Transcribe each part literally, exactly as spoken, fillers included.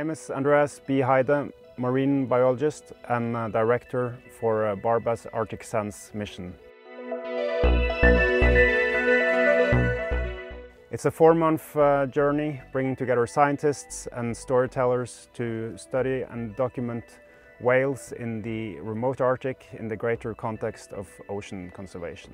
name is Andreas B. Heide, marine biologist and uh, director for uh, Barba's Arctic Sense mission. It's a four-month uh, journey bringing together scientists and storytellers to study and document whales in the remote Arctic in the greater context of ocean conservation.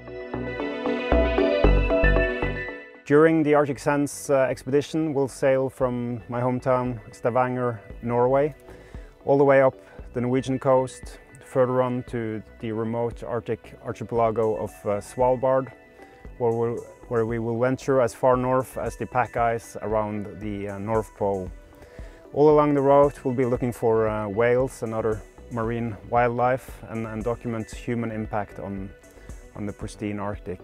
During the Arctic Sense uh, expedition, we'll sail from my hometown Stavanger, Norway, all the way up the Norwegian coast, further on to the remote Arctic archipelago of uh, Svalbard, where, we'll, where we will venture as far north as the pack ice around the uh, North Pole. All along the route, we'll be looking for uh, whales and other marine wildlife and, and document human impact on, on the pristine Arctic.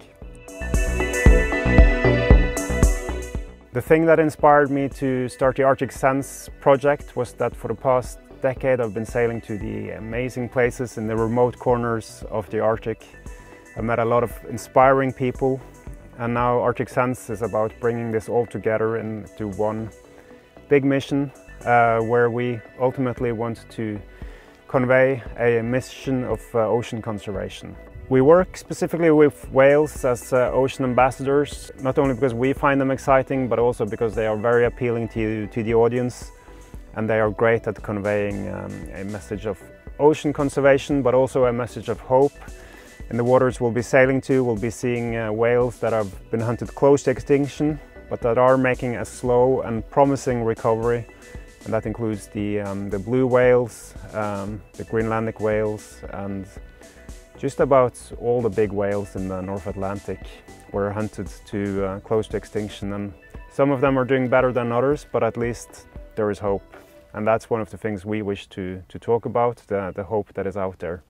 The thing that inspired me to start the Arctic Sense project was that for the past decade I've been sailing to the amazing places in the remote corners of the Arctic. I met a lot of inspiring people, and now Arctic Sense is about bringing this all together into one big mission uh, where we ultimately want to convey a mission of uh, ocean conservation. We work specifically with whales as uh, ocean ambassadors, not only because we find them exciting, but also because they are very appealing to, to the audience, and they are great at conveying um, a message of ocean conservation, but also a message of hope. In the waters we'll be sailing to, we'll be seeing uh, whales that have been hunted close to extinction, but that are making a slow and promising recovery. And that includes the, um, the blue whales, um, the Greenlandic whales, and just about all the big whales in the North Atlantic were hunted to uh, close to extinction, and some of them are doing better than others, but at least there is hope. And that's one of the things we wish to, to talk about, the, the hope that is out there.